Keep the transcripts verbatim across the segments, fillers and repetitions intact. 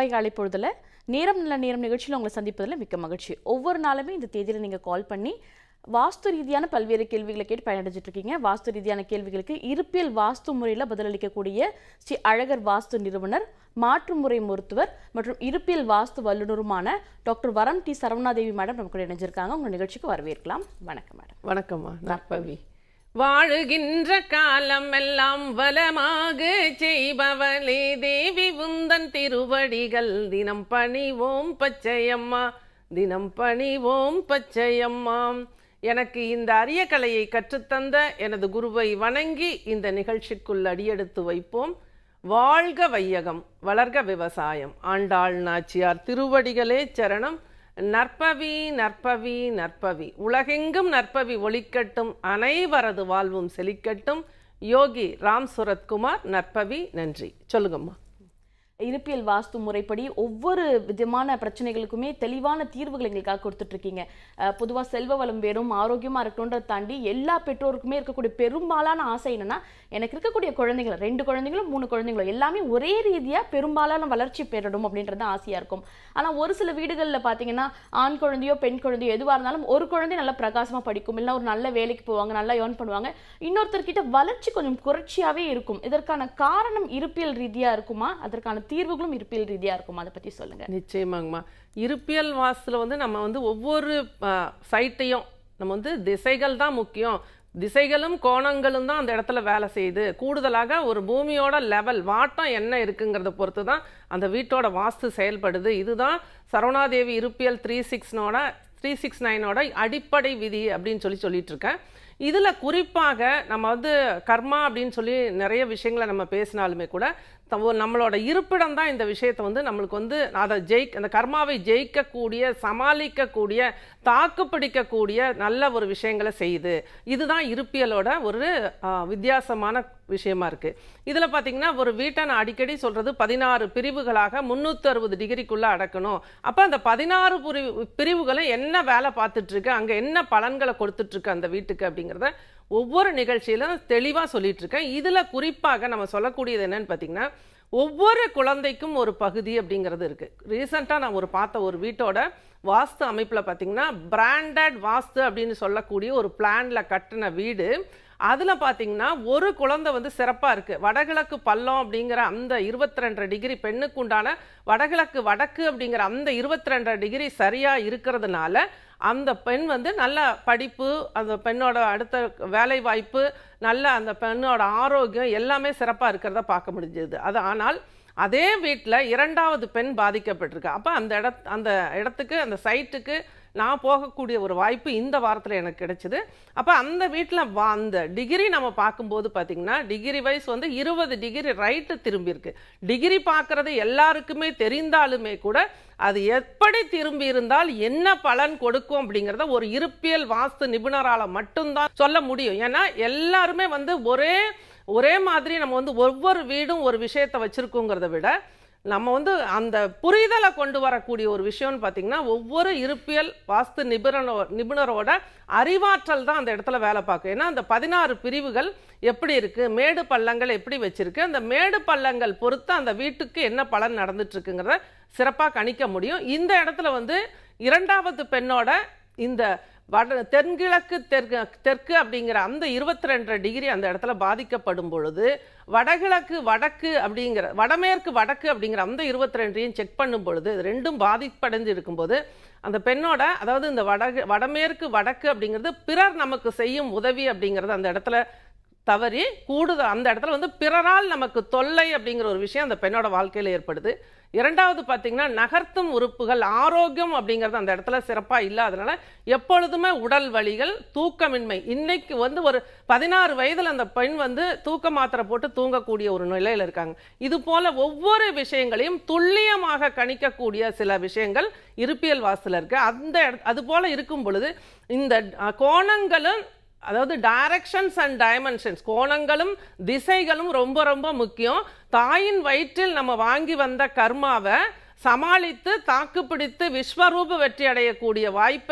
செவ்வாய் காலை பொழுதுல நேரம் நல்ல நேரம் நிகழ்ச்சியில் உங்களை சந்திப்பதில் மிக்க மகிழ்ச்சி. ஒவ்வொரு நாளுமே இந்த தேதியில் நீங்கள் கால் பண்ணி வாஸ்து ரீதியான பல்வேறு கேள்விகளை கேட்டு பயனடைஞ்சிட்டு இருக்கீங்க. வாஸ்து ரீதியான கேள்விகளுக்கு இருப்பியல் வாஸ்து முறையில் பதிலளிக்கக்கூடிய ஸ்ரீ அழகர் வாஸ்து நிறுவனர், மாற்று முறை மருத்துவர் மற்றும் இருப்பியல் வாஸ்து வல்லுநருமான டாக்டர் வரம டி சரவணாதேவி மேடம் நமக்கு இணைஞ்சிருக்காங்க. உங்கள் நிகழ்ச்சிக்கு வரவேற்கலாம். வணக்கம் மேடம். வணக்கம்மா. நற்பவி. வாழுகின்ற காலம் எல்லாம் வளமாக செய்பவளே தேவி உந்தன் திருவடிகள் தினம் பணிவோம் பச்சையம்மா, தினம் பணிவோம் பச்சையம்மா. எனக்கு இந்த அரிய கலையை கற்றுத்தந்த எனது குருவை வணங்கி இந்த நிகழ்ச்சிக்குள் அடியெடுத்து வைப்போம். வாழ்க வையகம், வளர்க விவசாயம். ஆண்டாள் நாச்சியார் திருவடிகளே சரணம். நற்பவி நற்பவி நற்பவி. உலகெங்கும் நற்பவி ஒலிக்கட்டும், அனைவரது வாழ்வும் செழிக்கட்டும். யோகி ராம் சுரத்குமார். நற்பவி. நன்றி. சொல்லுங்கம்மா. இருப்பியல் வாஸ்து முறைப்படி ஒவ்வொரு விதமான பிரச்சனைகளுக்குமே தெளிவான தீர்வுகள் எங்களுக்காக கொடுத்துட்டு இருக்கீங்க. பொதுவாக செல்வ வளம் வேணும், ஆரோக்கியமா இருக்கணுன்றதை தாண்டி எல்லா பெற்றோருக்குமே இருக்கக்கூடிய பெரும்பாலான ஆசை என்னன்னா, எனக்கு இருக்கக்கூடிய குழந்தைகள் ரெண்டு குழந்தைங்களும் மூணு குழந்தைங்களும் எல்லாமே ஒரே ரீதியா பெரும்பாலான வளர்ச்சி பெறணும் அப்படின்றது ஆசையா இருக்கும். ஆனா ஒரு சில வீடுகளில் பாத்தீங்கன்னா ஆண் குழந்தையோ பெண் குழந்தையோ எதுவாக இருந்தாலும் ஒரு குழந்தை நல்லா பிரகாசமா படிக்கும், இல்லைன்னா ஒரு நல்ல வேலைக்கு போவாங்க, நல்லா ஏர்ன் பண்ணுவாங்க. இன்னொருத்தர்கிட்ட வளர்ச்சி கொஞ்சம் குறைச்சியாவே இருக்கும். இதற்கான காரணம் இருப்பியல் ரீதியா இருக்குமா? அதற்கான தீர்வுகளும் இருப்பியல் ரீதியா இருக்கும். அதை பத்தி சொல்லுங்க. நிச்சயமாங்கம்மா. இருப்பியல் வாஸ்துல வந்து நம்ம வந்து ஒவ்வொரு சைட்டையும் நம்ம வந்து திசைகள் தான் முக்கியம், திசைகளும் கோணங்களும் தான் அந்த இடத்துல வேலை செய்யுது. கூடுதலாக ஒரு பூமியோட லெவல் வாட்டம் என்ன இருக்குங்கிறத பொறுத்து தான் அந்த வீட்டோட வாஸ்து செயல்படுது. இதுதான் சரவணாதேவி இருப்பியல் த்ரீ சிக்ஸ்னோட த்ரீ சிக்ஸ் நைனோட அடிப்படை விதி அப்படின்னு சொல்லி சொல்லிட்டு இருக்கேன். இதில் குறிப்பாக நம்ம வந்து கர்மா அப்படின்னு சொல்லி நிறைய விஷயங்களை நம்ம பேசினாலுமே கூட நம்மளோட இருப்பிடம் தான் இந்த விஷயத்தை வந்து நம்மளுக்கு வந்து அதை ஜெயிக் அந்த கர்மாவை ஜெயிக்கக்கூடிய, சமாளிக்கக்கூடிய, தாக்கு பிடிக்கக்கூடிய நல்ல ஒரு விஷயங்களை செய்யுது. இதுதான் இருப்பியலோட ஒரு வித்தியாசமான விஷயமா இருக்கு. இதில் பார்த்தீங்கன்னா ஒரு வீட்டை நான் அடிக்கடி சொல்றது பதினாறு பிரிவுகளாக முன்னூற்றி அறுபது டிகிரிக்குள்ள அடக்கணும். அப்போ அந்த பதினாறு பிரிவு பிரிவுகளும் என்ன வேலை பார்த்துட்டு இருக்கு, அங்கே என்ன பலன்களை கொடுத்துட்டு இருக்கு அந்த வீட்டுக்கு அப்படிங்கிறத ஒவ்வொரு நிகழ்ச்சியிலும் தெளிவாக சொல்லிட்டு இருக்கேன். இதில் குறிப்பாக நம்ம சொல்லக்கூடியது என்னன்னு பார்த்தீங்கன்னா, ஒவ்வொரு குழந்தைக்கும் ஒரு பகுதி அப்படிங்கிறது இருக்கு. ரீசெண்டாக நான் ஒரு பார்த்த ஒரு வீட்டோட வாஸ்து அமைப்பில் பார்த்தீங்கன்னா பிராண்டட் வாஸ்து அப்படின்னு சொல்லக்கூடிய ஒரு பிளான்ல கட்டின வீடு. அதில் பார்த்தீங்கன்னா ஒரு குழந்தை வந்து சிறப்பாக இருக்குது. வடகிழக்கு பள்ளம் அப்படிங்கிற அந்த இருபத்தி ரெண்டரை டிகிரி பெண்ணுக்கு உண்டான வடகிழக்கு வடக்கு அப்படிங்கிற அந்த இருபத்தி ரெண்டரை டிகிரி சரியாக இருக்கிறதுனால அந்த பெண் வந்து நல்ல படிப்பு, அந்த பெண்ணோட அடுத்த வேலை வாய்ப்பு, நல்ல அந்த பெண்ணோட ஆரோக்கியம் எல்லாமே சிறப்பாக இருக்கிறத பார்க்க முடிஞ்சது. அது ஆனால் அதே வீட்டில் இரண்டாவது பெண் பாதிக்கப்பட்டிருக்கு. அப்போ அந்த இட அந்த இடத்துக்கு அந்த சைட்டுக்கு நான் போகக்கூடிய ஒரு வாய்ப்பு இந்த வாரத்தில் எனக்கு கிடைச்சிது. அப்போ அந்த வீட்டில் வா அந்த டிகிரி நம்ம பார்க்கும்போது பார்த்திங்கன்னா டிகிரி வைஸ் வந்து இருபது டிகிரி ரைட்டு திரும்பியிருக்கு. டிகிரி பார்க்குறது எல்லாருக்குமே தெரிந்தாலுமே கூட அது எப்படி திரும்பி இருந்தால் என்ன பலன் கொடுக்கும் அப்படிங்கிறத ஒரு இருப்பியல் வாஸ்து நிபுணரால் மட்டும்தான் சொல்ல முடியும். ஏன்னா எல்லாருமே வந்து ஒரே ஒரே மாதிரி நம்ம வந்து ஒவ்வொரு வீடும் ஒரு விஷயத்தை வச்சுருக்கோங்கிறத விட நம்ம வந்து அந்த புரிதலை கொண்டு வரக்கூடிய ஒரு விஷயம்னு பார்த்தீங்கன்னா ஒவ்வொரு இருப்பியல் வாஸ்து நிபுணரோ நிபுணரோட அறிவாற்றல் தான் அந்த இடத்துல வேலை பார்க்கும். ஏன்னா அந்த பதினாறு பிரிவுகள் எப்படி இருக்குது, மேடு பள்ளங்கள் எப்படி வச்சுருக்கு, அந்த மேடு பள்ளங்கள் பொறுத்து அந்த வீட்டுக்கு என்ன பலன் நடந்துட்டு இருக்குங்கிறத சிறப்பாக கணிக்க முடியும். இந்த இடத்துல வந்து இரண்டாவது பெண்ணோட இந்த வட தென்கிழக்கு தெற்கு தெற்கு அப்படிங்கிற அந்த இருபத்தி ரெண்டரை டிகிரி அந்த இடத்துல பாதிக்கப்படும் பொழுது வடகிழக்கு வடக்கு அப்படிங்கிற வடமேற்கு வடக்கு அப்படிங்கிற அந்த இருபத்தி ரெண்டையும் செக் பண்ணும் பொழுது ரெண்டும் பாதிப்படைஞ்சு இருக்கும்போது அந்த பெண்ணோட அதாவது இந்த வட வடமேற்கு வடக்கு அப்படிங்கிறது பிறர் நமக்கு செய்யும் உதவி அப்படிங்கிறது அந்த இடத்துல தவறி கூடுதல் அந்த இடத்துல வந்து பிறரால் நமக்கு தொல்லை அப்படிங்கிற ஒரு விஷயம் அந்த பெண்ணோட வாழ்க்கையில் ஏற்படுது. இரண்டாவது பார்த்தீங்கன்னா நகர்த்தும் உறுப்புகள் ஆரோக்கியம் அப்படிங்கிறது அந்த இடத்துல சிறப்பாக இல்லாதனால எப்பொழுதுமே உடல் வலிகள், தூக்கமின்மை. இன்னைக்கு வந்து ஒரு பதினாறு வயதில் அந்த பெண் வந்து தூக்க மாத்திரை போட்டு தூங்கக்கூடிய ஒரு நிலையில் இருக்காங்க. இது போல ஒவ்வொரு விஷயங்களையும் துல்லியமாக கணிக்கக்கூடிய சில விஷயங்கள் இருப்பியல் வாஸ்துல இருக்கு. அந்த அது போல இருக்கும் பொழுது இந்த கோணங்களும் அதாவது டைரக்ஷன்ஸ் அண்ட் டைமென்ஷன்ஸ் கோணங்களும் திசைகளும் ரொம்ப ரொம்ப முக்கியம். தாயின் வயிற்றில் நம்ம வாங்கி வந்த கர்மாவை சமாளித்து தாக்குப்பிடித்து விஸ்வரூப வெற்றி அடையக்கூடிய வாய்ப்பை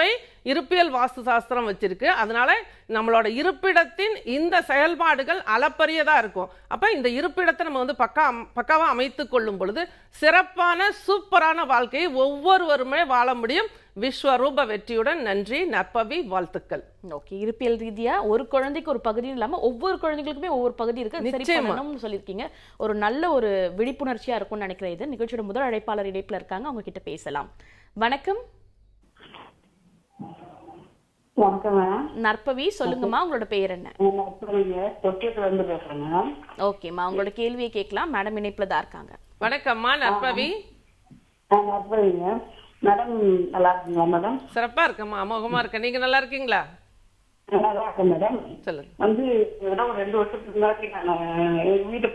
இருப்பியல் வாஸ்து சாஸ்திரம் வச்சிருக்கு. அதனால நம்மளோட இருப்பிடத்தின் இந்த செயல்பாடுகள் அளப்பரியதா இருக்கும். அப்ப இந்த இருப்பிடத்தை நம்ம வந்து பக்கா பக்காவா அமைத்து கொள்ளும் பொழுது சிறப்பான சூப்பரான வாழ்க்கையை ஒவ்வொருவருமே வாழ முடியும். விஸ்வரூப வெற்றியுடன். நன்றி, நற்பவி, வாழ்த்துக்கள். ஓகே, இருப்பியல் ரீதியா ஒரு குழந்தைக்கு ஒரு பகுதி இல்லாம ஒவ்வொரு குழந்தைகளுக்குமே ஒவ்வொரு பகுதி இருக்கு, சரி பண்ணணும்னு சொல்லியிருக்கீங்க. ஒரு நல்ல ஒரு விழிப்புணர்ச்சியா இருக்கும்னு நினைக்கிறேன். இது நிகழ்ச்சியோட முதல் அழைப்பாளர் இணைப்புல இருக்காங்க, அவங்க கிட்ட பேசலாம். வணக்கம். நற்பவி, சொல்லுங்கம்மா, உங்களோட பெயர் என்ன? ஓகேம்மா, உங்களோட கேள்வியை கேட்கலாம். மேடம் இணைப்புல தான் இருக்காங்க. வணக்கம்மா நற்பவி. மேடம் நல்லா இருக்கீங்களா? மேடம் சிறப்பா இருக்கம்மா, அமோகமா இருக்க. நீங்க நல்லா இருக்கீங்களா? நல்லா இருக்கேன் மேடம். சொல்லுங்க. வந்து ஒரு ரெண்டு வருஷத்துக்கு முன்னாடி நான் எங்க வீட்டு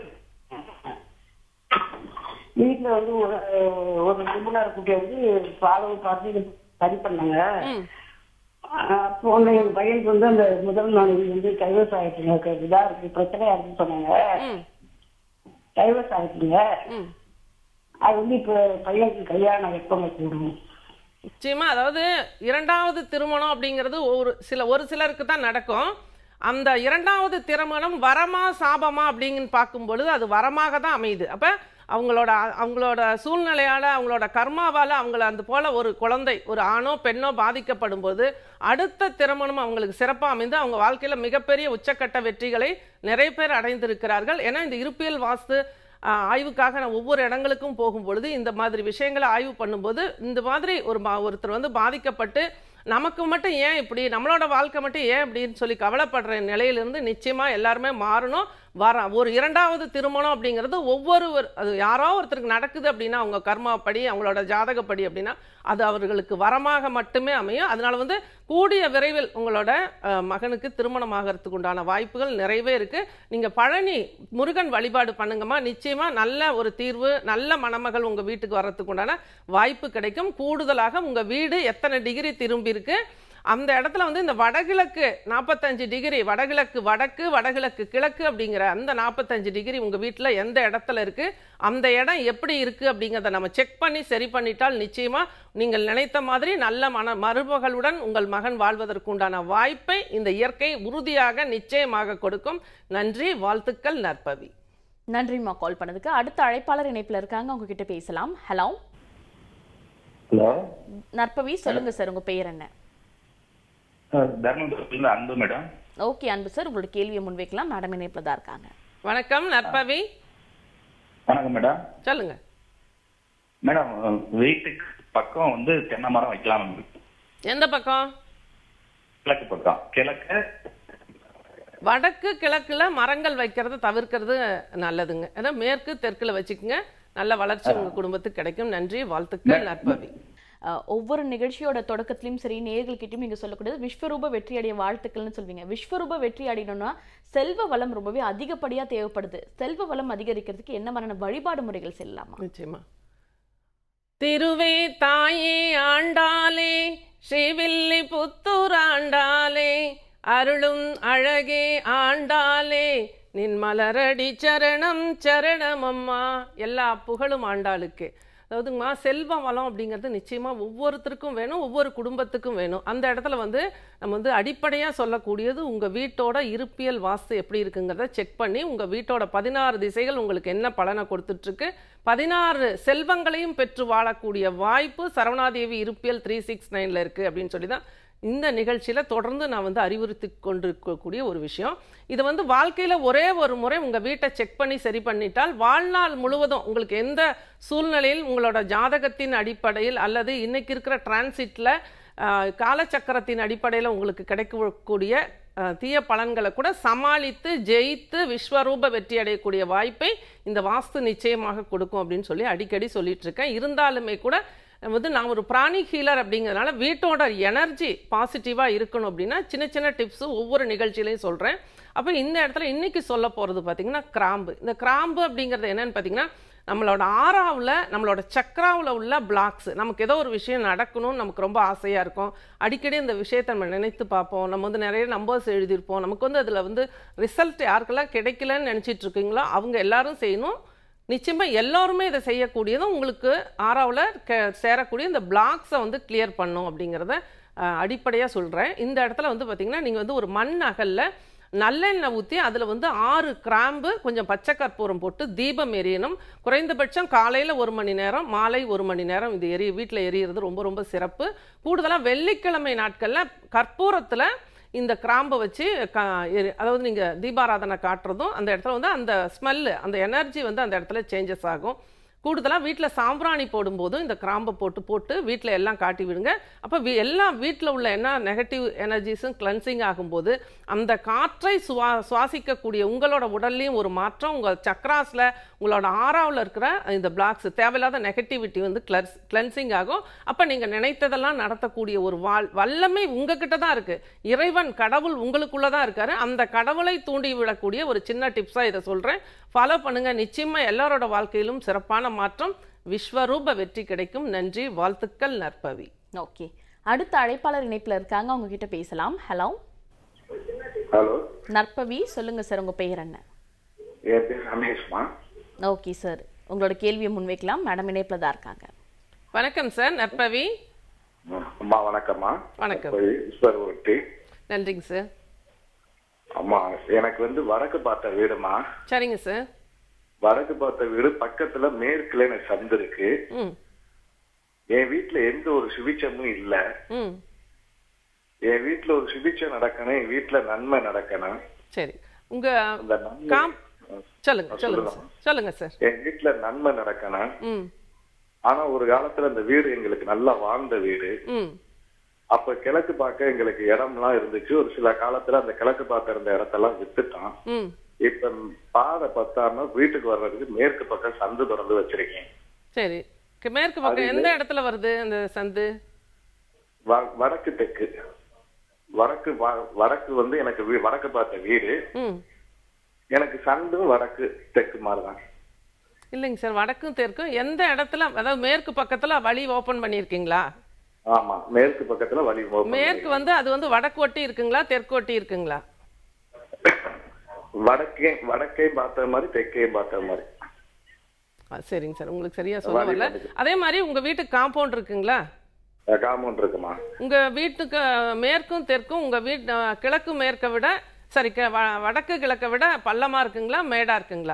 வீட்டுல வந்து ஒரு ஒரு நிபுணர் குட்டியை வந்து பாலவு பார்த்து சரி பண்ணாங்க. அப்போ வந்து எங்க பையனுக்கு வந்து அந்த முதல் நாள் வந்து டைவர்ஸ் ஆயிடுச்சுங்க, இதா இருக்கு, பிரச்சனையா இருக்குன்னு சொன்னாங்க. டைவர்ஸ் ஆயிடுச்சுங்க. அது வந்து இப்ப பையனுக்கு கல்யாணம் எப்ப கூடும்? நிச்சயமா, அதாவது இரண்டாவது திருமணம் அப்படிங்கிறது ஒரு சில ஒரு சிலருக்கு தான் நடக்கும். அந்த இரண்டாவது திருமணம் வரமா சாபமா அப்படிங்கன்னு பார்க்கும்பொழுது அது வரமாக தான் அமையுது. அப்ப அவங்களோட அவங்களோட சூழ்நிலையால அவங்களோட கர்மாவால அவங்கள அந்த போல ஒரு குழந்தை ஒரு ஆணோ பெண்ணோ பாதிக்கப்படும் போது அடுத்த திருமணம் அவங்களுக்கு சிறப்பாக அமைந்து அவங்க வாழ்க்கையில மிகப்பெரிய உச்சக்கட்ட வெற்றிகளை நிறைய பேர் அடைந்திருக்கிறார்கள். ஏன்னா இந்த இருப்பியல் வாஸ்து ஆய்வுக்காக நான் ஒவ்வொரு இடங்களுக்கும் போகும் பொழுது இந்த மாதிரி விஷயங்களை ஆய்வு பண்ணும்போது இந்த மாதிரி ஒரு ஒருத்தர் வந்து பாதிக்கப்பட்டு நமக்கு மட்டும் ஏன் இப்படி, நம்மளோட வாழ்க்கை மட்டும் ஏன் அப்படின்னு சொல்லி கவலைப்படுற நிலையிலிருந்து நிச்சயமா எல்லாருமே மாறணும். வர ஒரு இரண்டாவது திருமணம் அப்படிங்கிறது ஒவ்வொரு அது யாரோ ஒருத்தருக்கு நடக்குது அப்படின்னா அவங்க கர்மாப்படி அவங்களோட ஜாதகப்படி அப்படின்னா அது அவர்களுக்கு வரமாக மட்டுமே அமையும். அதனால வந்து கூடிய விரைவில் உங்களோட மகனுக்கு திருமணம் ஆகிறதுக்கு உண்டான வாய்ப்புகள் நிறையவே இருக்கு. நீங்க பழனி முருகன் வழிபாடு பண்ணுங்கம்மா, நிச்சயமா நல்ல ஒரு தீர்வு, நல்ல மணமகள் உங்க வீட்டுக்கு வர்றதுக்கு உண்டான வாய்ப்பு கிடைக்கும். கூடுதலாக உங்க வீடு எத்தனை டிகிரி திரும்பி இருக்கு அந்த இடத்துல வந்து இந்த வடகிழக்கு நாற்பத்தஞ்சு டிகிரி, வடகிழக்கு வடக்கு வடகிழக்கு கிழக்கு அப்படிங்கிற அந்த நாற்பத்தஞ்சு டிகிரி உங்க வீட்டில் எந்த இடத்துல இருக்கு, அந்த இடம் எப்படி இருக்கு அப்படிங்கிறத நம்ம செக் பண்ணி சரி பண்ணிட்டால் நிச்சயமா நீங்கள் நினைத்த மாதிரி நல்ல மன மருமகளுடன் உங்கள் மகன் வாழ்வதற்கு உண்டான வாய்ப்பை இந்த இயற்கை உறுதியாக நிச்சயமாக கொடுக்கும். நன்றி, வாழ்த்துக்கள், நற்பவி. நன்றிம்மா கால் பண்ணதுக்கு. அடுத்த அழைப்பாளர் இணைப்புல இருக்காங்க, அவங்க கிட்ட பேசலாம். ஹலோ ஹலோ நற்பவி, சொல்லுங்க சார், உங்க பெயர் என்ன? அன்பு மேடம். ஓகே அன்பு சார், உங்களோட கேள்வியை முன்வைக்கலாம். மேடம் இணைப்புல தான் இருக்காங்க. வணக்கம் நற்பவி. வணக்கம் மேடம். சொல்லுங்க மேடம். வீட்டுக்கு பக்கம் வந்து தென்னை மரம் வைக்கலாம். எந்த பக்கம்? கிழக்கு பக்கம். கிழக்கு வடக்கு கிழக்குல மரங்கள் வைக்கிறது தவிர்க்கிறது நல்லதுங்க. ஏன்னா மேற்கு தெற்குல வச்சுக்கோங்க, நல்ல வளர்ச்சி உங்க குடும்பத்துக்கு கிடைக்கும். நன்றி, வாழ்த்துக்கள், நற்பவி. ஒவ்வொரு நிகழ்ச்சியோட தொடக்கத்திலையும் சரி நேயர்கள்கிட்டையும் நீங்க சொல்லக்கூடியது விஸ்வரூப வெற்றி அடைய வாழ்த்துக்கள்னு சொல்வீங்க. விஸ்வரூப வெற்றி அடையணும்னா செல்வ வளம் ரொம்பவே அதிகப்படியா தேவைப்படுது. செல்வ வளம் அதிகரிக்கிறதுக்கு என்ன மாதிரியான வழிபாடு முறைகள் செல்லலாமா? நிச்சயமா. திருவே தாயே ஆண்டாலே ஸ்ரீவில்லி புத்தூர் ஆண்டாலே அருளும் அழகே ஆண்டாலே நின் மலரடி சரணம் சரணம் அம்மா. எல்லா புகழும் ஆண்டாளுக்கு. அதாவதுங்கம்மா, செல்வ வளம் அப்படிங்கிறது நிச்சயமாக ஒவ்வொருத்தருக்கும் வேணும், ஒவ்வொரு குடும்பத்துக்கும் வேணும். அந்த இடத்துல வந்து நம்ம வந்து அடிப்படையாக சொல்லக்கூடியது உங்கள் வீட்டோட இருப்பியல் வாஸ்து எப்படி இருக்குங்கிறத செக் பண்ணி உங்கள் வீட்டோட பதினாறு திசைகள் உங்களுக்கு என்ன பலனை கொடுத்துட்ருக்கு, பதினாறு செல்வங்களையும் பெற்று வாழக்கூடிய வாய்ப்பு சரவணாதேவி இருப்பியல் த்ரீ சிக்ஸ் நைனில் இருக்குது அப்படின்னு சொல்லி தான் இந்த நிகழ்ச்சியில் தொடர்ந்து நான் வந்து அறிவுறுத்தி கொண்டிருக்கக்கூடிய ஒரு விஷயம். இது வந்து வாழ்க்கையில் ஒரே ஒரு முறை உங்கள் வீட்டை செக் பண்ணி சரி பண்ணிட்டால் வாழ்நாள் முழுவதும் உங்களுக்கு எந்த சூழ்நிலையில் உங்களோட ஜாதகத்தின் அடிப்படையில் அல்லது இன்னைக்கு இருக்கிற டிரான்சிட்டில் காலச்சக்கரத்தின் அடிப்படையில் உங்களுக்கு கிடைக்கக்கூடிய தீய பலன்களை கூட சமாளித்து ஜெயித்து விஸ்வரூப வெற்றி அடையக்கூடிய வாய்ப்பை இந்த வாஸ்து நிச்சயமாக கொடுக்கும் அப்படின்னு சொல்லி அடிக்கடி சொல்லிட்டு இருக்கேன். இருந்தாலுமே கூட வந்து நான் ஒரு பிராணி ஹீலர் அப்படிங்கிறதுனால வீட்டோட எனர்ஜி பாசிட்டிவாக இருக்கணும் அப்படின்னா சின்ன சின்ன டிப்ஸு ஒவ்வொரு நிகழ்ச்சியிலையும் சொல்கிறேன். அப்போ இந்த இடத்துல இன்றைக்கி சொல்ல போகிறது பார்த்திங்கன்னா கிராம்பு. இந்த கிராம்பு அப்படிங்கிறது என்னென்னு பார்த்திங்கன்னா நம்மளோட ஆறாவில் நம்மளோட சக்கராவில் உள்ள பிளாக்ஸ், நமக்கு ஏதோ ஒரு விஷயம் நடக்கணும்னு நமக்கு ரொம்ப ஆசையாக இருக்கும். அடிக்கடி இந்த விஷயத்தை நம்ம நினைத்து பார்ப்போம். நம்ம வந்து நிறைய நம்பர்ஸ் எழுதியிருப்போம். நமக்கு வந்து அதில் வந்து ரிசல்ட் யாருக்கெல்லாம் கிடைக்கலன்னு நினச்சிட்டு இருக்கீங்களோ அவங்க எல்லாரும் செய்யணும். நிச்சயமாக எல்லோருமே இதை செய்யக்கூடியதும் உங்களுக்கு ஆறாவில் கே சேரக்கூடிய இந்த பிளாக்ஸை வந்து கிளியர் பண்ணும் அப்படிங்கிறத அடிப்படையாக சொல்கிறேன். இந்த இடத்துல வந்து பார்த்திங்கன்னா நீங்கள் வந்து ஒரு மண் அகல்ல நல்லெண்ணெய் ஊற்றி அதில் வந்து ஆறு கிராம்பு கொஞ்சம் பச்சை கற்பூரம் போட்டு தீபம் எரியணும். குறைந்தபட்சம் காலையில் ஒரு மணி நேரம், மாலை ஒரு மணி நேரம் இது எரி வீட்டில் எரியிறது ரொம்ப ரொம்ப சிறப்பு. கூடுதலாக வெள்ளிக்கிழமை நாட்களில் கற்பூரத்தில் இந்த கிராம்பை வச்சு க அதாவது நீங்கள் தீபாராதனை காட்டுறதும் அந்த இடத்துல வந்து அந்த ஸ்மெல்லு அந்த எனர்ஜி வந்து அந்த இடத்துல சேஞ்சஸ் ஆகும். கூடுதலாக வீட்டில் சாம்பிராணி போடும்போதும் இந்த கிராம்பை போட்டு போட்டு வீட்டில் எல்லாம் காட்டி விடுங்க. அப்போ வீ எல்லாம் வீட்டில் உள்ள என்ன நெகட்டிவ் எனர்ஜிஸும் கிளென்சிங் ஆகும்போது அந்த காற்றை சுவா சுவாசிக்கக்கூடிய உங்களோட உடல்லையும் ஒரு மாற்றம், உங்கள் சக்ராஸில் உங்களோட ஆறாவில் இருக்கிற இந்த பிளாக்ஸ் தேவையில்லாத நெகட்டிவிட்டி வந்து கிளர்ஸ் கிளென்சிங் ஆகும். அப்போ நீங்கள் நினைத்ததெல்லாம் நடத்தக்கூடிய ஒரு வாழ் வல்லமை உங்ககிட்ட தான் இருக்குது. இறைவன் கடவுள் உங்களுக்குள்ளே தான் இருக்காரு. அந்த கடவுளை தூண்டி விடக்கூடிய ஒரு சின்ன டிப்ஸாக இதை சொல்கிறேன். ஃபாலோ பண்ணுங்க. நிச்சயமா எல்லாரோட வாழ்க்கையிலும் சிறப்பான மாற்றம், விஸ்வரூப வெற்றி கிடைக்கும். நன்றி, வாழ்த்துக்கள் நற்பவி. ஓகே, அடுத்த அழைப்பாளர் இணைப்புல இருக்காங்க, அவங்க கிட்ட பேசலாம். ஹலோ ஹலோ நற்பவி, சொல்லுங்க சார், உங்க பெயர் என்ன? என் பேர் ரமேஷ்மா. ஓகே சார், உங்களோட கேள்வியை முன்வைக்கலாம். மேடம் இணைப்புல தான் இருக்காங்க. வணக்கம் சார் நற்பவி. அம்மா வணக்கம்மா. வணக்கம். விஸ்வரூபி. நன்றிங்க சார். அம்மா எனக்கு வந்து வடக்கு பார்த்த வீடுமா. சரிங்க சார். வடக்கு பார்த்த வீடு பக்கத்துல மேற்குல எனக்கு சந்து இருக்கு. என் வீட்டுல எந்த ஒரு சுபிச்சமும் இல்ல. என் வீட்டுல ஒரு சுபிச்சம் நடக்கணும், என் வீட்டுல நன்மை நடக்கணும். சரி, உங்க சொல்லுங்க சொல்லுங்க சொல்லுங்க சார். என் வீட்டுல நன்மை நடக்கணும். ஆனா ஒரு காலத்துல அந்த வீடு எங்களுக்கு நல்லா வாழ்ந்த வீடு. அப்ப கிழக்கு பார்க்க எங்களுக்கு இடம்லாம் இருந்துச்சு. ஒரு சில காலத்துல அந்த கிழக்கு பார்க்க இருந்த இடத்தெல்லாம் வித்துட்டான். இப்ப பாதை பத்தாம வீட்டுக்கு வர்றதுக்கு மேற்கு பக்கம் சந்து திறந்து வச்சிருக்கேன். சரி, மேற்கு பக்கம் எந்த இடத்துல வருது அந்த சந்து? வடக்கு தெற்கு. வடக்கு வடக்கு வந்து எனக்கு வடக்கு பார்த்த வீடு. எனக்கு சந்தும் வடக்கு தெற்கு மாதிரிதான். இல்லைங்க சார், வடக்கும் தெற்கும் எந்த இடத்துல, அதாவது மேற்கு பக்கத்துல வழி ஓபன் பண்ணிருக்கீங்களா? ஆமா, மேற்கு பக்கத்துல வழி. மேற்கு வந்து அது வந்து வடக்கு ஒட்டி இருக்குங்களா தெற்கு ஒட்டி இருக்குங்களா? வடக்கே வடக்கே பார்த்த மாதிரி தெற்கே பார்த்த மாதிரி. சரிங்க சார், உங்களுக்கு சரியா சொல்ல வரல. அதே மாதிரி உங்க வீட்டுக்கு காம்பவுண்ட் இருக்குங்களா? காம்பவுண்ட் இருக்குமா. உங்க வீட்டுக்கு மேற்கும் தெற்கும் உங்க வீட்டு கிழக்கு மேற்க விட சரி வடக்கு கிழக்க விட பள்ளமா இருக்குங்களா மேடா இருக்குங்களா?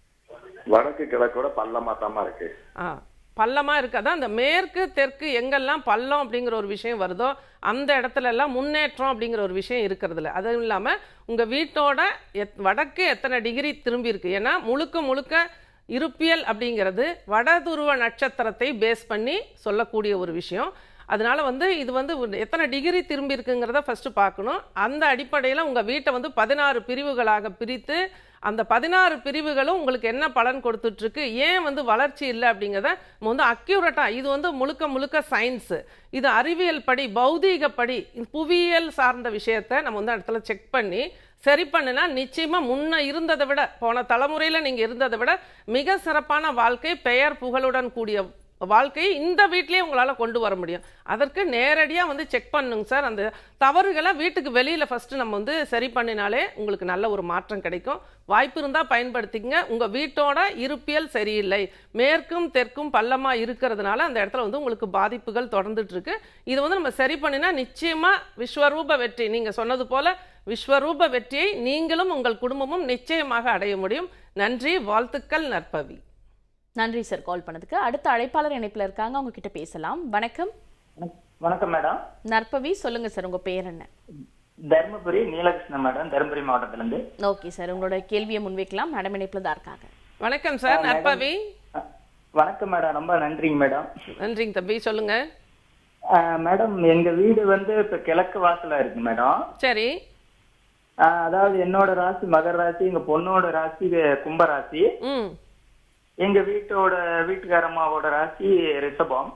வடக்கு கிழக்கோட பள்ளமா தாமா இருக்கு. ஆ, பள்ளமா இருக்காதான். அந்த மேற்கு தெற்கு எங்கெல்லாம் பள்ளம் அப்படிங்கிற ஒரு விஷயம் வருதோ அந்த இடத்துல எல்லாம் முன்னேற்றம் அப்படிங்கிற ஒரு விஷயம் இருக்கிறது இல்லை. அதுவும் இல்லாமல் உங்கள் வீட்டோட எத் வடக்கு எத்தனை டிகிரி திரும்பி இருக்கு. ஏன்னா முழுக்க முழுக்க இருப்பியல் அப்படிங்கிறது வடதுருவ நட்சத்திரத்தை பேஸ் பண்ணி சொல்லக்கூடிய ஒரு விஷயம். அதனால வந்து இது வந்து எத்தனை டிகிரி திரும்பி இருக்குங்கிறத ஃபர்ஸ்ட் பார்க்கணும். அந்த அடிப்படையில் உங்கள் வீட்டை வந்து பதினாறு பிரிவுகளாக பிரித்து அந்த பதினாறு பிரிவுகளும் உங்களுக்கு என்ன பலன் கொடுத்துட்டு இருக்கு, ஏன் வந்து வளர்ச்சி இல்லை அப்படிங்கிறத நம்ம வந்து அக்யூரேட்டா, இது வந்து முழுக்க முழுக்க சயின்ஸ், இது அறிவியல் படி பௌதீகப்படி புவியியல் சார்ந்த விஷயத்த நம்ம வந்து இடத்துல செக் பண்ணி சரி பண்ணுனா நிச்சயமா முன்ன இருந்ததை விட போன தலைமுறையில நீங்க இருந்ததை விட மிக சிறப்பான வாழ்க்கை, பெயர் புகழுடன் கூடிய வாழ்க்கையை இந்த வீட்டிலேயே உங்களால கொண்டு வர முடியும். அதற்கு நேரடியா வந்து செக் பண்ணுங்க சார். அந்த தவறுகளை வீட்டுக்கு வெளியில ஃபர்ஸ்ட் நம்ம வந்து சரி பண்ணினாலே உங்களுக்கு நல்ல ஒரு மாற்றம் கிடைக்கும். வாய்ப்பு இருந்தா பயன்படுத்திக்கங்க. உங்க வீட்டோட இருப்பியல் சரியில்லை, மேற்கும் தெற்கும் பள்ளமா இருக்கிறதுனால அந்த இடத்துல வந்து உங்களுக்கு பாதிப்புகள் தொடர்ந்துட்டு இருக்கு. இது வந்து நம்ம சரி பண்ணினா நிச்சயமா விஸ்வரூப வெற்றி, நீங்க சொன்னது போல விஸ்வரூப வெற்றியை நீங்களும் உங்கள் குடும்பமும் நிச்சயமாக அடைய முடியும். நன்றி, வாழ்த்துக்கள் நற்பவி. நன்றி சார் கால் பண்ணதுக்கு. அடுத்த அழைப்பாளர் இணைப்புல இருக்காங்க, அவங்க கிட்ட பேசலாம். வணக்கம். வணக்கம் மேடம். நற்பவி, சொல்லுங்க சார், உங்க பெயர் என்ன? தர்மபுரி நீலகிருஷ்ணன் மேடம், தர்மபுரி மாவட்டத்துல இருந்து. ஓகே சார், உங்களோட கேள்வியை முன்வைக்கலாம். மேடம் இணைப்புல தான் இருக்காங்க. வணக்கம் சார் நற்பவி. வணக்கம் மேடம், ரொம்ப நன்றிங்க மேடம். நன்றிங்க தம்பி, சொல்லுங்க மேடம். எங்க வீடு வந்து இப்ப கிழக்கு வாசலா இருக்கு மேடம். சரி. அதாவது என்னோட ராசி மகர ராசி, எங்க பொண்ணோட ராசி கும்பராசி, எங்க வீட்டோட வீட்டுக்காரம்மாவோட ராசி ரிஷபம்.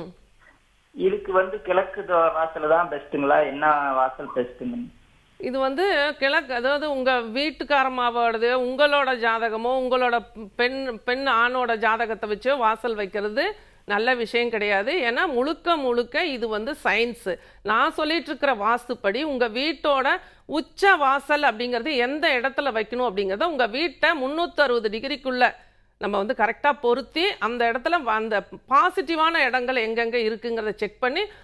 இதுக்கு வந்து கிழக்கு வாசல் தான் பெஸ்ட்டுங்களா, என்ன வாசல் பெஸ்ட்டுங்க? இது வந்து கிழக்கு, அதாவது உங்க வீட்டுக்காரமாவோடது உங்களோட ஜாதகமோ உங்களோட பெண் பெண் ஆணோட ஜாதகத்தை வச்சு வாசல் வைக்கிறது நல்ல விஷயம் கிடையாது. ஏன்னா முழுக்க முழுக்க இது வந்து சயின்ஸ். நான் சொல்லிட்டு இருக்கிற வாஸ்துப்படி உங்க வீட்டோட உச்ச வாசல் அப்படிங்கிறது எந்த இடத்துல வைக்கணும் அப்படிங்கிறத உங்க வீட்டை முன்னூத்தி அறுபது டிகிரிக்குள்ள நம்ம வந்து கரெக்டாக பொருத்தி அந்த இடத்துல அந்த பாசிட்டிவான இடங்கள் எங்கெங்கே இருக்குங்கிறத செக் பண்ணி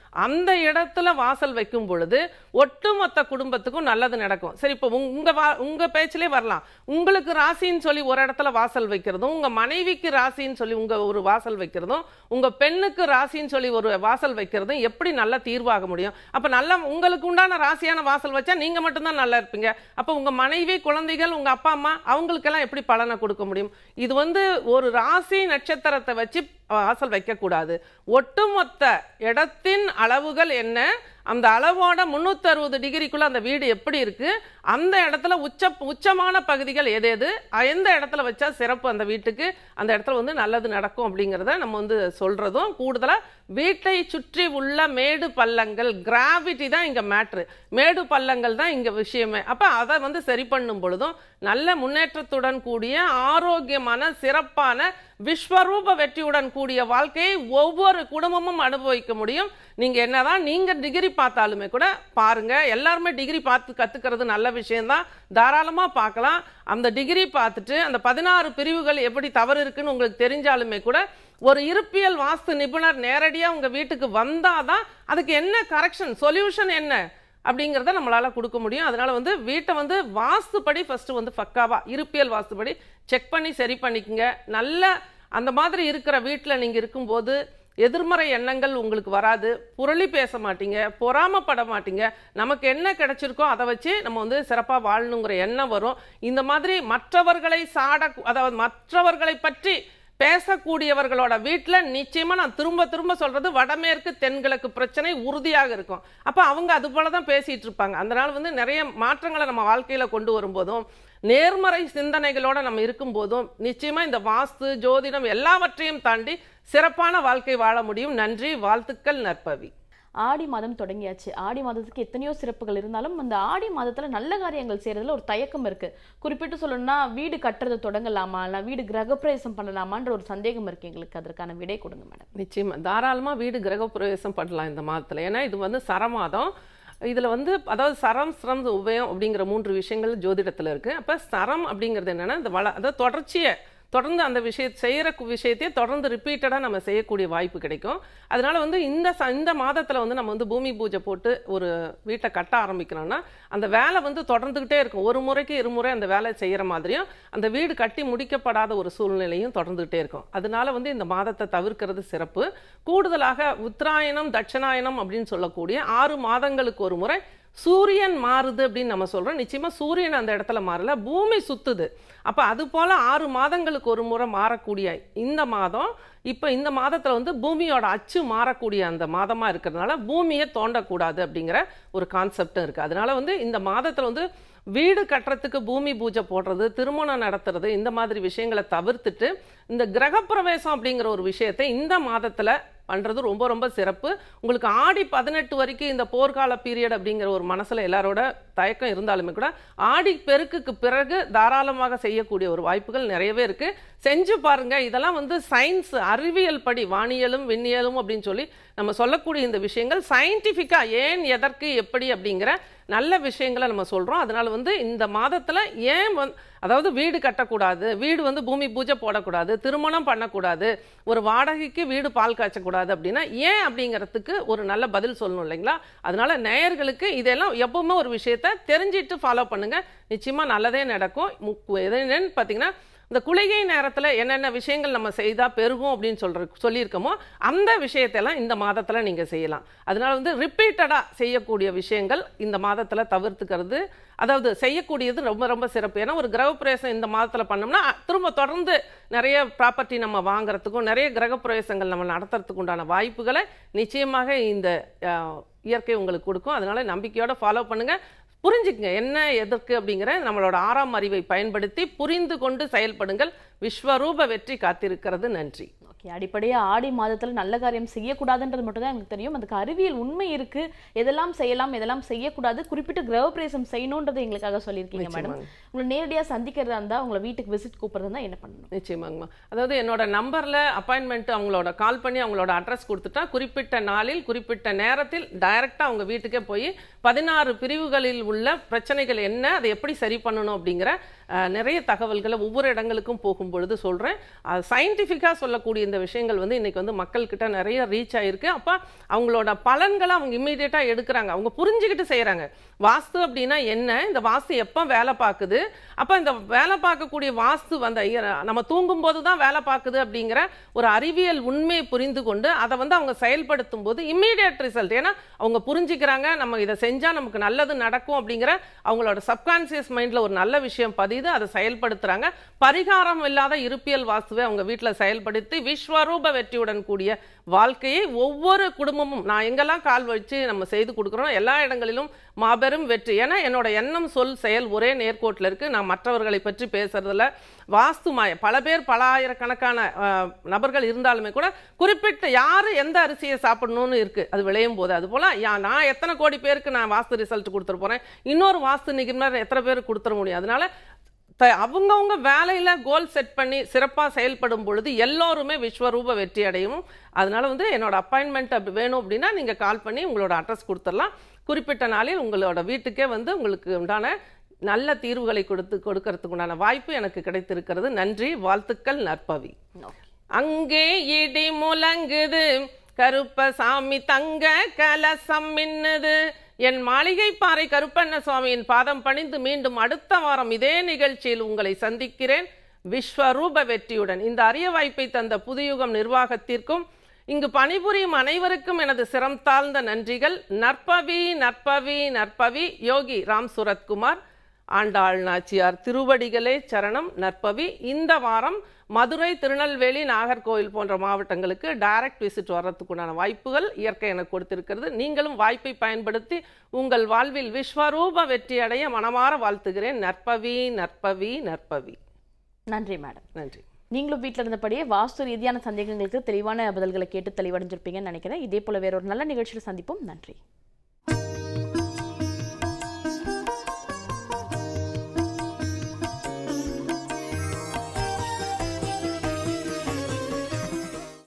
அந்த இடத்துல வாசல் வைக்கும் பொழுது ஒட்டுமொத்த குடும்பத்துக்கும் நல்லது நடக்கும். சரி, இப்போ உங்க உங்க பேச்சிலே வரலாம். உங்களுக்கு ராசின்னு சொல்லி ஒரு இடத்துல வாசல் வைக்கிறதும், உங்க மனைவிக்கு ராசின்னு சொல்லி உங்க ஒரு வாசல் வைக்கிறதும், உங்க பெண்ணுக்கு ராசின்னு சொல்லி ஒரு வாசல் வைக்கிறதும் எப்படி நல்ல தீர்வாக முடியும்? அப்ப நல்ல உங்களுக்கு உண்டான ராசியான வாசல் வச்சா நீங்க மட்டும்தான் நல்லா இருப்பீங்க. அப்ப உங்க மனைவி, குழந்தைகள், உங்க அப்பா அம்மா அவங்களுக்கெல்லாம் எப்படி பலனை கொடுக்க முடியும்? இது வந்து ஒரு ராசி நட்சத்திரத்தை வச்சு வாசல் வைக்க கூடாது. ஒட்டுமொத்த இடத்தின் அளவுகள் என்ன, அந்த அளவோட முன்னூத்தி அறுபது டிகிரிக்குள்ள அந்த வீடு எப்படி இருக்கு, அந்த இடத்துல உச்ச உச்சமான பகுதிகள் எது எது, எந்த இடத்துல வச்சா சிறப்பு அந்த வீட்டுக்கு, அந்த இடத்துல வந்து நல்லது நடக்கும் அப்படிங்கிறத நம்ம வந்து சொல்றதும், கூடுதலா வீட்டை சுற்றி உள்ள மேடு பள்ளங்கள், கிராவிட்டி தான் இங்க மேட்ரு, மேடு பள்ளங்கள் தான் இங்க விஷயமே. அப்ப அதை வந்து சரி பண்ணும் பொழுதும் நல்ல முன்னேற்றத்துடன் கூடிய ஆரோக்கியமான சிறப்பான விஸ்வரூப வெற்றியுடன் கூடிய வாழ்க்கையை ஒவ்வொரு குடும்பமும் அனுபவிக்க முடியும். நீங்க என்னதான் நீங்க டிகிரி பார்த்தாலுமே கூட பாருங்க, எல்லாருமே டிகிரி பார்த்து கத்துக்கிறது நல்ல விஷயம்தான், தாராளமா பார்க்கலாம். அந்த டிகிரி பார்த்துட்டு அந்த பதினாறு பிரிவுகள் எப்படி தவறு இருக்குன்னு உங்களுக்கு தெரிஞ்சாலுமே கூட ஒரு இருப்பியல் வாஸ்து நிபுணர் நேரடியா உங்க வீட்டுக்கு வந்தாதான் அதுக்கு என்ன கரெக்ஷன், சொல்யூஷன் என்ன அப்படிங்கிறத நம்மளால கொடுக்க முடியும். அதனால வந்து வீட்டை வந்து வாஸ்துப்படி ஃபர்ஸ்ட் வந்து பக்காவா இருப்பியல் வாஸ்துப்படி செக் பண்ணி சரி பண்ணிக்கங்க. நல்ல அந்த மாதிரி இருக்கிற வீட்டில் நீங்க இருக்கும்போது எதிர்மறை எண்ணங்கள் உங்களுக்கு வராது, புரளி பேச மாட்டீங்க, பொறாமப்பட மாட்டீங்க, நமக்கு என்ன கிடைச்சிருக்கோ அதை வச்சு நம்ம வந்து சிறப்பாக வாழணுங்கிற எண்ணம் வரும். இந்த மாதிரி மற்றவர்களை சாட, அதாவது மற்றவர்களை பற்றி பேசக்கூடியவர்களோட வீட்டில் நிச்சயமா நான் திரும்ப திரும்ப சொல்றது வடமேற்கு தென்கிழக்கு பிரச்சனை உறுதியாக இருக்கும். அப்ப அவங்க அது போலதான் பேசிட்டு இருப்பாங்க. அதனால வந்து நிறைய மாற்றங்களை நம்ம வாழ்க்கையில கொண்டு வரும்போதும் நேர்மறை சிந்தனைகளோட நம்ம இருக்கும் போதும் நிச்சயமா இந்த வாஸ்து ஜோதிடம் எல்லாவற்றையும் தாண்டி சிறப்பான வாழ்க்கை வாழ முடியும். நன்றி, வாழ்த்துக்கள், நற்பவி. ஆடி மாதம் தொடங்கியாச்சு. ஆடி மாதத்துக்கு எத்தனையோ சிறப்புகள் இருந்தாலும் அந்த ஆடி மாதத்துல நல்ல காரியங்கள் செய்யறதுல ஒரு தயக்கம் இருக்கு. குறிப்பிட்டு சொல்லணும்னா வீடு கட்டுறது தொடங்கலாமா, இல்லை வீடு கிரகப்பிரவேசம் பண்ணலாமான்ற ஒரு சந்தேகம் இருக்கு எங்களுக்கு. அதற்கான விடை கொடுங்க மேடம். நிச்சயமா தாராளமா வீடு கிரகப்பிரவேசம் பண்ணலாம் இந்த மாதத்துல. ஏன்னா இது வந்து சரமாதம். இதுல வந்து அதாவது சரம், சிரம், உபயம் அப்படிங்கிற மூன்று விஷயங்கள் ஜோதிடத்துல இருக்கு. அப்ப சரம் அப்படிங்கிறது என்னன்னா இந்த வள அதாவது தொடர்ச்சியை தொடர்ந்து அந்த விஷய செய்கிற விஷயத்தையே தொடர்ந்து ரிப்பீட்டடாக நம்ம செய்யக்கூடிய வாய்ப்பு கிடைக்கும். அதனால வந்து இந்த இந்த மாதத்தில் வந்து நம்ம வந்து பூமி பூஜை போட்டு ஒரு வீட்டை கட்ட ஆரம்பிக்கிறோம்னா அந்த வேலை வந்து தொடர்ந்துக்கிட்டே இருக்கும். ஒரு முறைக்கு இருமுறை அந்த வேலை செய்கிற மாதிரியும் அந்த வீடு கட்டி முடிக்கப்படாத ஒரு சூழ்நிலையும் தொடர்ந்துகிட்டே இருக்கும். அதனால வந்து இந்த மாதத்தை தவிர்க்கிறது சிறப்பு. கூடுதலாக உத்தராயணம், தட்சிணாயனம் அப்படின்னு சொல்லக்கூடிய ஆறு மாதங்களுக்கு ஒரு முறை சூரியன் மாறுது அப்படின்னு நம்ம சொல்றோம். நிச்சயமா சூரியன் அந்த இடத்துல மாறல, பூமி சுத்துது. அப்ப அது போல ஆறு மாதங்களுக்கு ஒரு முறை மாறக்கூடிய இந்த மாதம், இப்ப இந்த மாதத்துல வந்து பூமியோட அச்சு மாறக்கூடிய அந்த மாதமா இருக்கிறதுனால பூமியை தோண்டக்கூடாது அப்படிங்கிற ஒரு கான்செப்டும் இருக்கு. அதனால வந்து இந்த மாதத்துல வந்து வீடு கட்டுறதுக்கு பூமி பூஜை போடுறது, திருமணம் நடத்துறது, இந்த மாதிரி விஷயங்களை தவிர்த்துட்டு இந்த கிரகப்பிரவேசம் அப்படிங்கிற ஒரு விஷயத்தை இந்த மாதத்துல பண்றது ரொம்ப ரொம்ப சிறப்பு. உங்களுக்கு ஆடி பதினெட்டு வரைக்கும் இந்த போர்க்கால பீரியட் அப்படிங்கிற ஒரு மனசுல எல்லாரோட தயக்கம் இருந்தாலுமே கூட ஆடி பெருக்குக்கு பிறகு தாராளமாக செய்யக்கூடிய ஒரு வாய்ப்புகள் நிறையவே இருக்கு. செஞ்சு பாருங்க. இதெல்லாம் வந்து சயின்ஸ், அறிவியல் படி, வானியலும் விண்ணியலும் அப்படின்னு சொல்லி நம்ம சொல்லக்கூடிய இந்த விஷயங்கள் சயின்டிஃபிக்கா ஏன், எதற்கு, எப்படி அப்படிங்கிற நல்ல விஷயங்களை நம்ம சொல்றோம். அதனால வந்து இந்த மாதத்துல ஏன் அதாவது வீடு கட்டக்கூடாது, வீடு வந்து பூமி பூஜை போடக்கூடாது, திருமணம் பண்ணக்கூடாது, ஒரு வாடகைக்கு வீடு பால் காய்ச்சக்கூடாது அப்படின்னா ஏன் அப்படிங்கிறதுக்கு ஒரு நல்ல பதில் சொல்லணும் இல்லைங்களா? அதனால நேயர்களுக்கு இதெல்லாம் எப்பவுமே ஒரு விஷயத்த தெரிஞ்சிட்டு ஃபாலோ பண்ணுங்க. நிச்சயமா நல்லதே நடக்கும். என்னன்னு பார்த்தீங்கன்னா இந்த குளிகை நேரத்தில் என்னென்ன விஷயங்கள் நம்ம செய்தால் பெருகும் அப்படின்னு சொல்ற சொல்லியிருக்கோமோ அந்த விஷயத்தெல்லாம் இந்த மாதத்தில் நீங்கள் செய்யலாம். அதனால வந்து ரிப்பீட்டடாக செய்யக்கூடிய விஷயங்கள் இந்த மாதத்தில் தவிர்த்துக்கிறது, அதாவது செய்யக்கூடியது ரொம்ப ரொம்ப சிறப்பு. ஏன்னா ஒரு கிரகப்பிரவேசம் இந்த மாதத்தில் பண்ணோம்னா திரும்ப தொடர்ந்து நிறைய ப்ராப்பர்ட்டி நம்ம வாங்குறதுக்கும் நிறைய கிரகப்பிரவேசங்கள் நம்ம நடத்துறதுக்கு உண்டான வாய்ப்புகளை நிச்சயமாக இந்த இயற்கை உங்களுக்கு கொடுக்கும். அதனால நம்பிக்கையோட ஃபாலோ பண்ணுங்க. புரிஞ்சுக்குங்க என்ன எதற்கு அப்படிங்கிற நம்மளோட ஆறாம் அறிவை பயன்படுத்தி புரிந்து கொண்டு செயல்படுங்கள். விஸ்வரூப வெற்றி காத்திருக்கிறது. நன்றி. ஓகே, அடிப்படையாக ஆடி மாதத்தில் நல்ல காரியம் செய்யக்கூடாதுன்றது மட்டும் தான் எனக்கு தெரியும். அதுக்கு அறிவியல் உண்மை இருக்கு, எதெல்லாம் செய்யலாம் எதெல்லாம் செய்யக்கூடாது, குறிப்பிட்டு கிரகப்பிரவேசம் செய்யணுன்றது எங்களுக்காக சொல்லியிருக்கீங்க மேடம். உங்களை நேரடியாக சந்திக்கிறதா இருந்தால் உங்களை வீட்டுக்கு விசிட் கூப்பிட்றதா என்ன பண்ணணும்? நிச்சயமாங்கம்மா. அதாவது என்னோட நம்பர்ல அப்பாயின்மெண்ட் அவங்களோட கால் பண்ணி அவங்களோட அட்ரஸ் கொடுத்துட்டா குறிப்பிட்ட நாளில் குறிப்பிட்ட நேரத்தில் டைரக்டா அவங்க வீட்டுக்கே போய் பதினாறு பிரிவுகளில் உள்ள பிரச்சனைகள் என்ன, அதை எப்படி சரி பண்ணணும் அப்படிங்கிற நிறைய தகவல்களை ஒவ்வொரு இடங்களுக்கும் போகும்பொழுது சொல்கிறேன். சயின்டிஃபிக்காக சொல்லக்கூடிய இந்த விஷயங்கள் வந்து இன்றைக்கி வந்து மக்கள்கிட்ட நிறைய ரீச் ஆகிருக்கு. அப்போ அவங்களோட பலன்களை அவங்க இம்மீடியட்டாக எடுக்கிறாங்க, அவங்க புரிஞ்சுக்கிட்டு செய்கிறாங்க. வாஸ்து அப்படின்னா என்ன, இந்த வாஸ்து எப்போ வேலை பார்க்குது, அப்போ இந்த வேலை பார்க்கக்கூடிய வாஸ்து வந்து நம்ம தூங்கும்போது தான் வேலை பார்க்குது அப்படிங்கிற ஒரு அறிவியல் உண்மையை புரிந்து கொண்டு அதை வந்து அவங்க செயல்படுத்தும் போது இம்மீடியட் ரிசல்ட். ஏன்னா அவங்க புரிஞ்சுக்கிறாங்க, நம்ம இதை செஞ்சால் நமக்கு நல்லது நடக்கும் அப்படிங்கிற அவங்களோட சப்கான்சியஸ் மைண்டில் ஒரு நல்ல விஷயம் பதிது, அதை செயல்படுத்துகிறாங்க. பரிகாரம் இல்லாத இருப்பியல் வாஸ்துவை அவங்க வீட்டில் செயல்படுத்தி விஸ்வரூப வெற்றியுடன் கூடிய வாழ்க்கையை ஒவ்வொரு குடும்பமும் நான் எங்கெல்லாம் கால் வச்சு நம்ம செய்து கொடுக்குறோம் எல்லா இடங்களிலும் மாபெரும் வெற்றி. ஏன்னா என்னோட எண்ணம் சொல் செயல் ஒரே நேர்கோட்டில் இருக்குது. நான் மற்றவர்களை பற்றி பேசுறதுல வாஸ்து மாய பல பேர் பல ஆயிரக்கணக்கான நபர்கள் இருந்தாலுமே கூட குறிப்பிட்ட யார் எந்த அரிசியை சாப்பிடணும்னு இருக்குது அது விளையும் போது. அது போல் நான் எத்தனை கோடி பேருக்கு நான் வாஸ்து ரிசல்ட் கொடுத்துட்டு போகிறேன், இன்னொரு வாஸ்து நிபுணர் எத்தனை பேருக்கு கொடுத்துட முடியும். அதனால அவங்கவுங்க வேலையில் கோல் செட் பண்ணி சிறப்பாக செயல்படும் பொழுது எல்லோருமே விஸ்வரூப வெற்றி அடையும். அதனால வந்து என்னோட அப்பாயின்மெண்ட் அப்படி வேணும் அப்படின்னா நீங்கள் கால் பண்ணி உங்களோட அட்ரஸ் கொடுத்துடலாம். குறிப்பிட்ட நாளில் உங்களோட வீட்டுக்கே வந்து உங்களுக்கு உண்டான நல்ல தீர்வுகளை கொடுத்து கொடுக்கறதுக்கு உண்டான வாய்ப்பு எனக்கு கிடைத்திருக்கிறது. நன்றி, வாழ்த்துக்கள், நற்பவி. அங்கே இடி முழங்குது, கருப்பசாமி தங்க கலசம் மின்னுது, என் மாளிகை பாறை கருப்பண்ண சுவாமியின் பாதம் பணிந்து மீண்டும் அடுத்த வாரம் இதே நிகழ்ச்சியில் உங்களை சந்திக்கிறேன் விஸ்வரூப வெற்றியுடன். இந்த அரிய வாய்ப்பை தந்த புதுயுகம் நிர்வாகத்திற்கும் இங்கு பணிபுரியும் அனைவருக்கும் எனது சிரம் தாழ்ந்த நன்றிகள். நற்பவி நற்பவி நற்பவி. யோகி ராம் சுரத்குமார், ஆண்டாள் நாச்சியார் திருவடிகளே சரணம். நற்பவி. இந்த வாரம் மதுரை, திருநெல்வேலி, நாகர்கோவில் போன்ற மாவட்டங்களுக்கு டைரக்ட் விசிட் வர்றதுக்குண்டான வாய்ப்புகள் இயற்கை எனக்கு கொடுத்திருக்கிறது. நீங்களும் வாய்ப்பை பயன்படுத்தி உங்கள் வாழ்வில் விஸ்வரூப வெற்றி அடைய மனமாற வாழ்த்துகிறேன். நற்பவி நற்பவி நற்பவி. நன்றி மேடம். நன்றி. நீங்களும் வீட்டில் இருந்தபடியே வாஸ்து ரீதியான சந்தேகங்களுக்கு தெளிவான பதில்களை கேட்டு தெளிவடைஞ்சிருப்பீங்கன்னு நினைக்கிறேன். இதே போல வேற ஒரு நல்ல நிகழ்ச்சியில் சந்திப்போம். நன்றி.